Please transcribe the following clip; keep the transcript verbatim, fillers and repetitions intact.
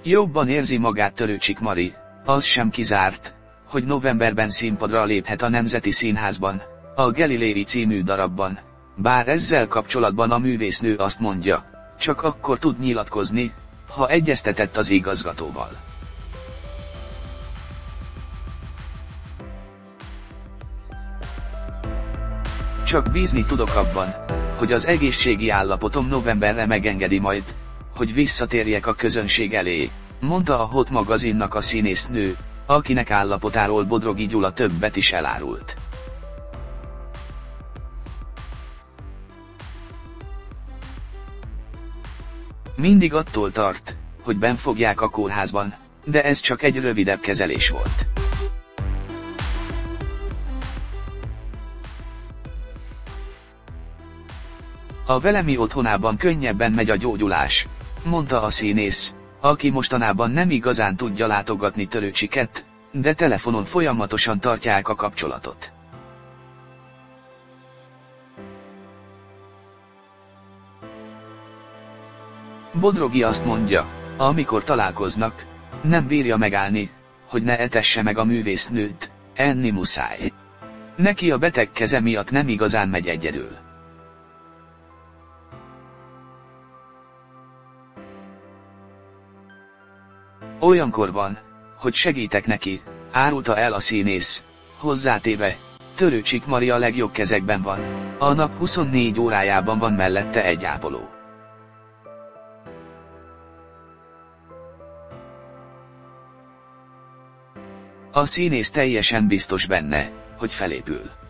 Jobban érzi magát Törőcsik Mari, az sem kizárt, hogy novemberben színpadra léphet a Nemzeti Színházban, a Galilei című darabban. Bár ezzel kapcsolatban a művésznő azt mondja, csak akkor tud nyilatkozni, ha egyeztetett az igazgatóval. Csak bízni tudok abban, hogy az egészségi állapotom novemberre megengedi majd, hogy visszatérjek a közönség elé, mondta a Hot magazinnak a színésznő, akinek állapotáról Bodrogi Gyula többet is elárult. Mindig attól tart, hogy benn fogják a kórházban, de ez csak egy rövidebb kezelés volt. A Velemi otthonában könnyebben megy a gyógyulás, mondta a színész, aki mostanában nem igazán tudja látogatni Törőcsiket, de telefonon folyamatosan tartják a kapcsolatot. Bodrogi azt mondja, amikor találkoznak, nem bírja megállni, hogy ne etesse meg a művésznőt, enni muszáj. Neki a beteg keze miatt nem igazán megy egyedül. Olyankor van, hogy segítek neki, árulta el a színész, hozzátéve, Törőcsik Mari a legjobb kezekben van, a nap huszonnégy órájában van mellette egy ápoló. A színész teljesen biztos benne, hogy felépül.